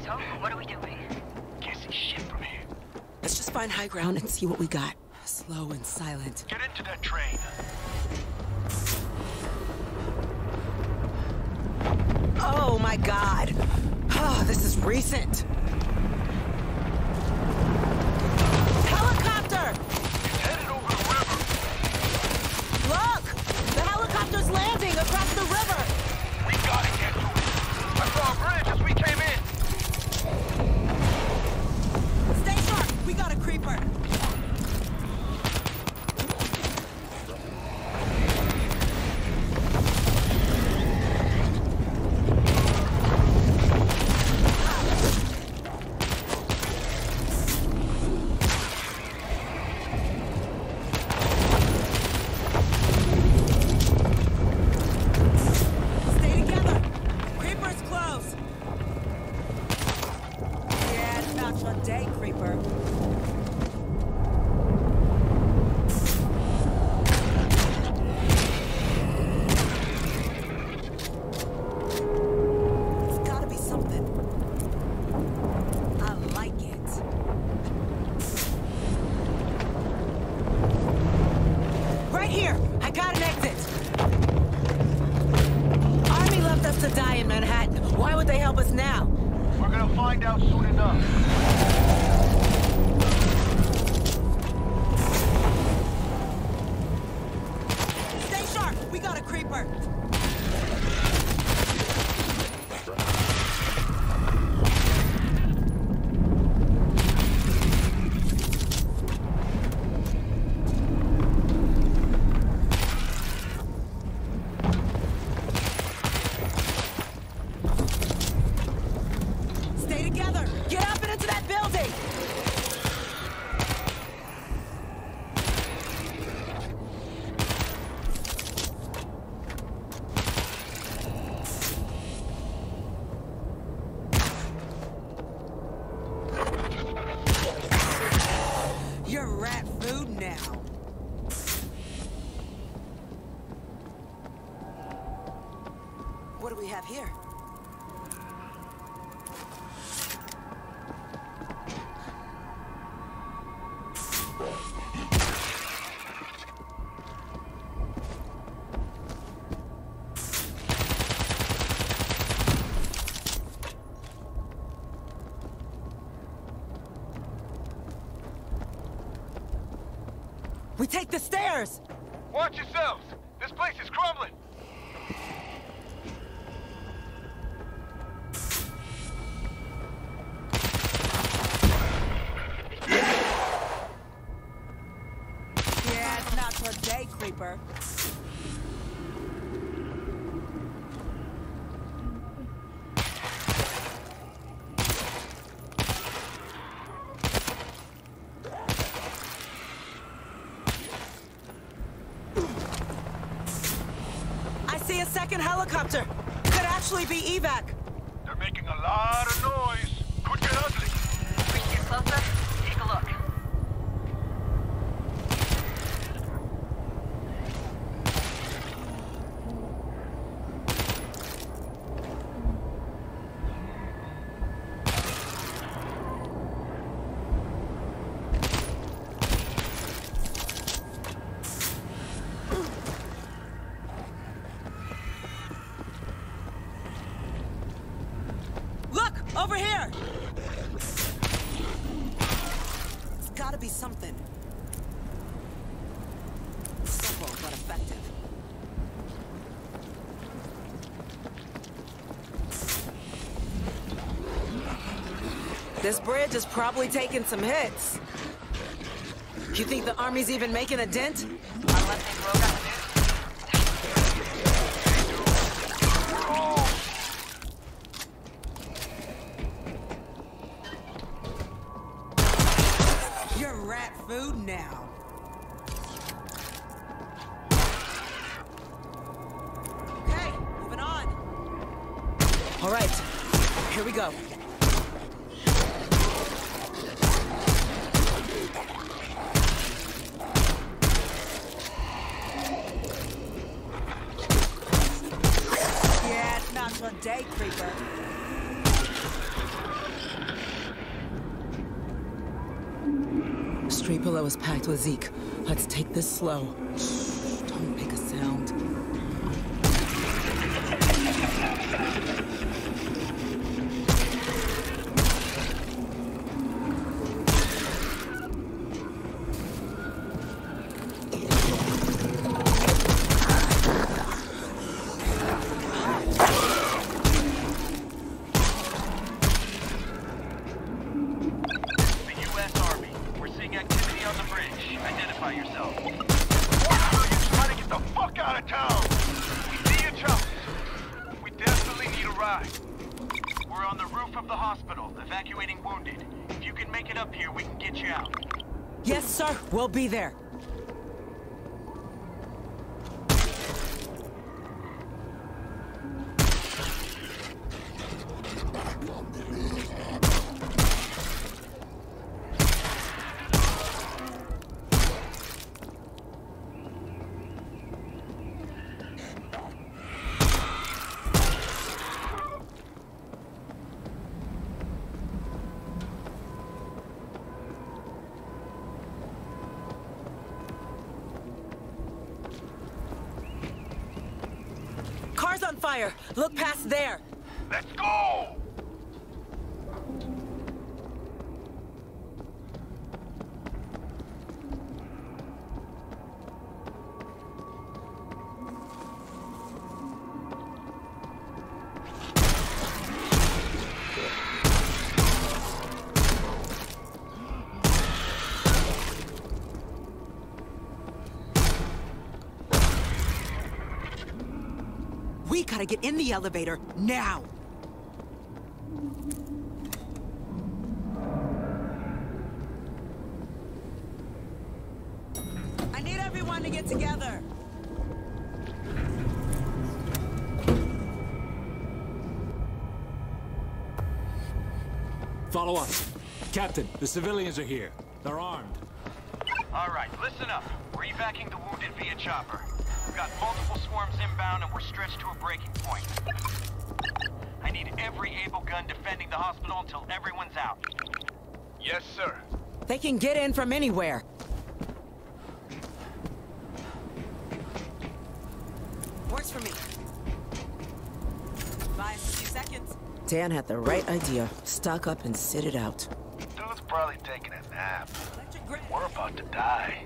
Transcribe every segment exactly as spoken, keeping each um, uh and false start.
So, what are we doing? Can't see shit from here. Let's just find high ground and see what we got. Slow and silent. Get into that train. Oh my god! Oh, this is recent. Helicopter! It's headed over the river. Look! The helicopter's landing across the river! We gotta get to it. I saw a bridge as we came in. Stay sharp! We got a creeper! Find out soon enough. Stay sharp! We got a creeper! What do we have here? We take the stairs! Watch yourselves! This place is crumbling! Yeah, it's not today, creeper. See a second helicopter. Could actually be evac. They're making a lot of noise. Could get ugly. We can get closer. Take a look. Over here! It's gotta be something. Simple, but effective. This bridge is probably taking some hits. You think the army's even making a dent? Unless they broke up the news. Rat food now. Okay, moving on. All right, here we go. Yeah, it's not today, creeper. Street below is packed with Zeke. Let's take this slow. Shh, don't make a sound. Yes, sir. We'll be there. Car's on fire. Look past there. Let's go! We gotta get in the elevator, now! I need everyone to get together! Follow us. Captain, the civilians are here. They're armed. All right, listen up. We're evacuating the wounded via chopper. We've got multiple swarms inbound and we're stretched to a breaking point. I need every able gun defending the hospital until everyone's out. Yes, sir. They can get in from anywhere. Works for me. Buy us a few seconds. Dan had the right idea. Stock up and sit it out. Dude's probably taking a nap. Electric grid. We're about to die.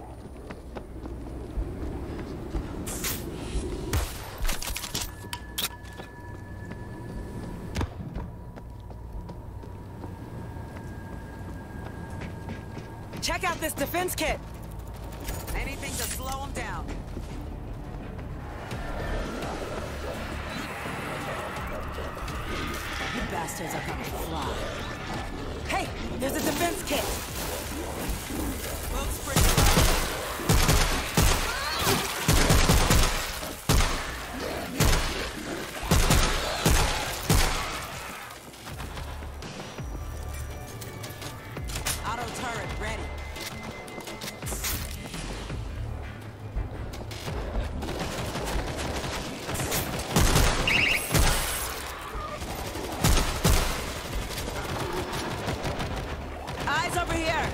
Check out this defense kit! Anything to slow them down. You bastards are gonna fly. Hey! There's a defense kit! Boat spring. Auto turret ready. Eyes over here!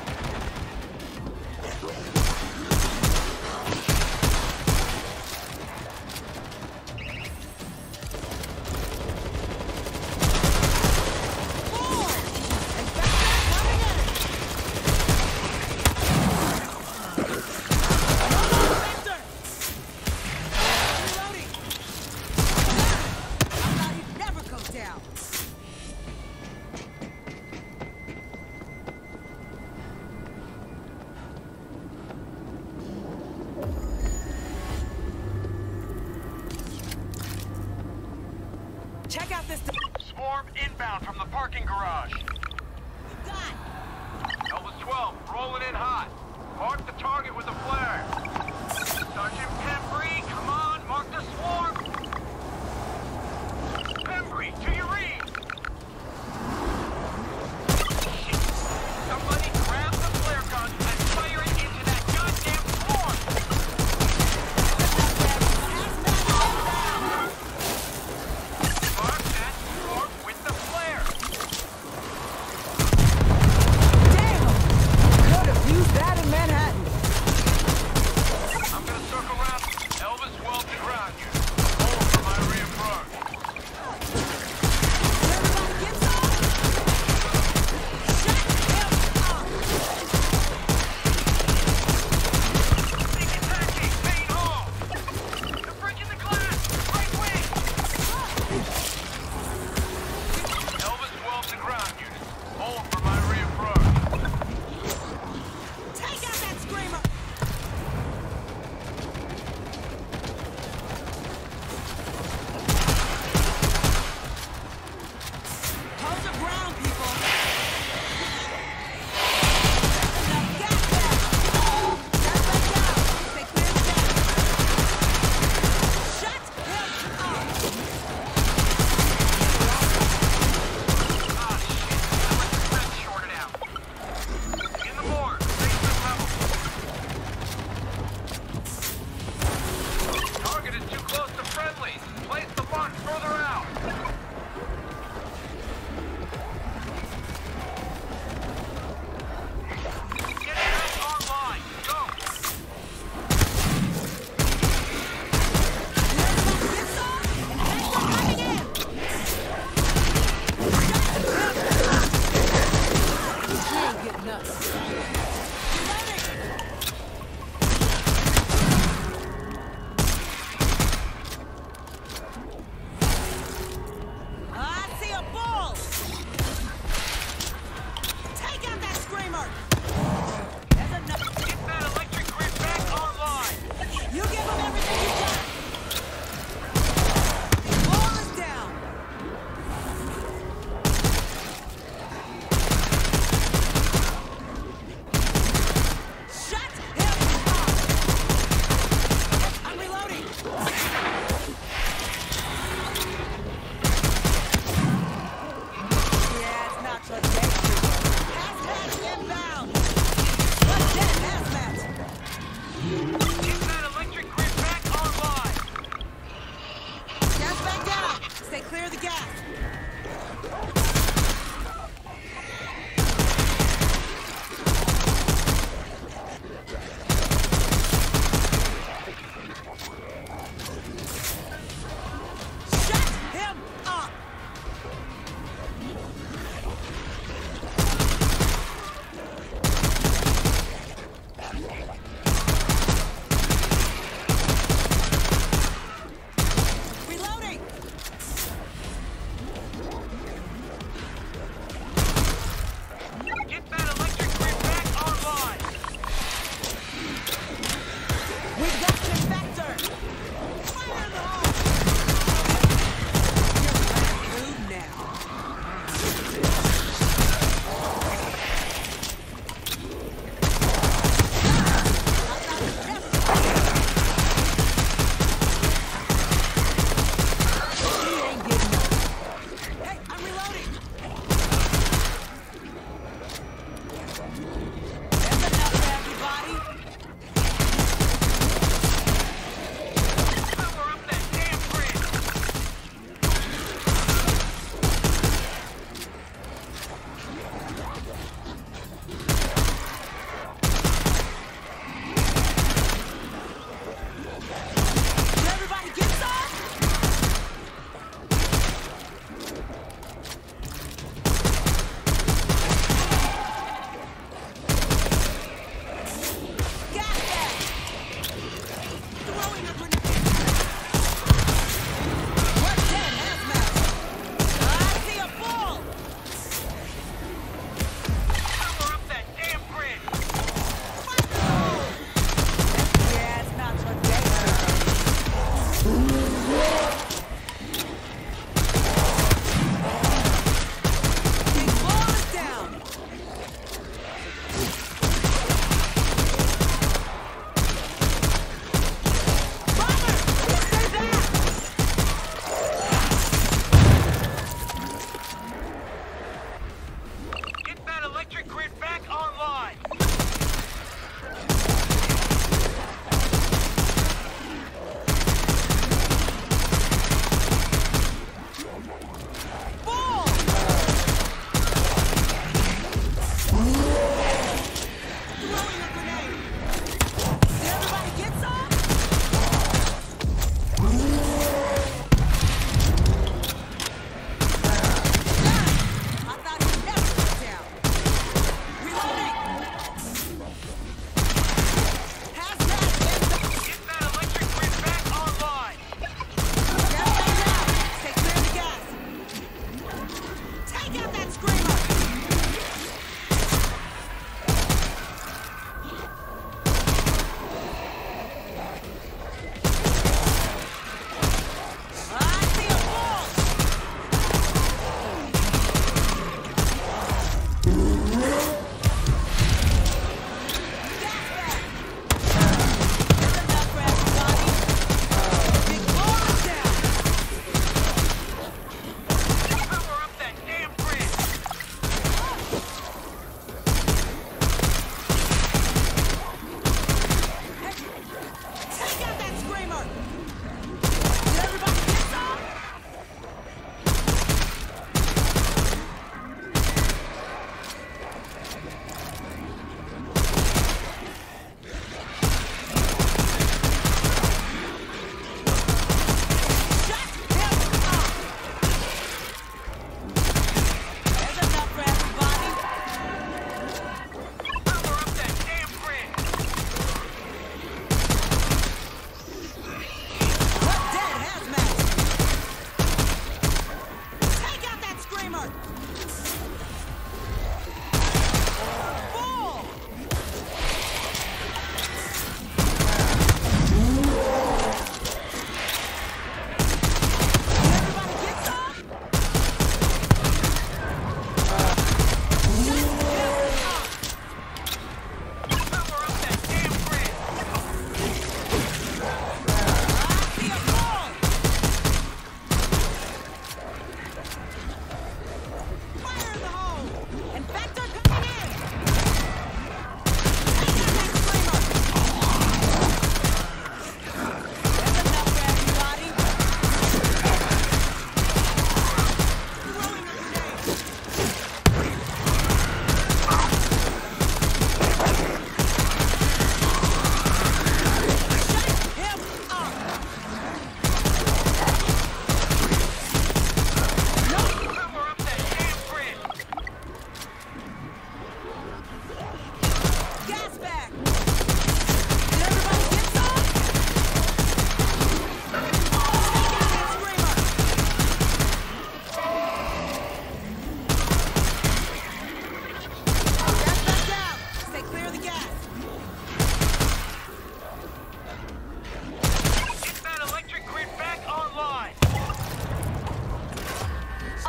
Check out this... Swarm inbound from the parking garage. God! Elvis twelve, rolling in hot. Mark the target with a flare. Sergeant Pembry, come on, mark the swarm. Pembry, to your read. Shit. Somebody grab the flare gun and fire it into that goddamn swarm. Mark that swarm with the flare. Damn! Could have used that!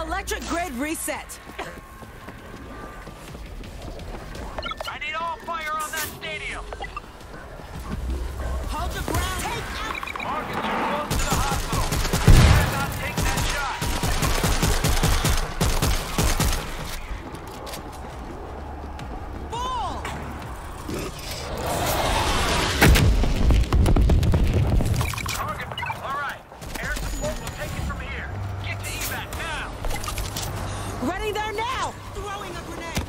Electric grid reset. I need all fire on that stadium. Hold your ground. Take out. Marcus, you're close to the hospital. You better not take that shot. Ball. Target. All right. Air support will take it from here. Get to evac now. Running there now. Throwing a grenade.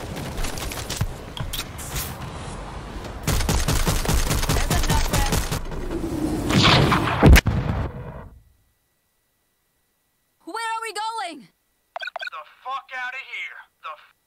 There's a nut rest. Where are we going? The fuck out of here. The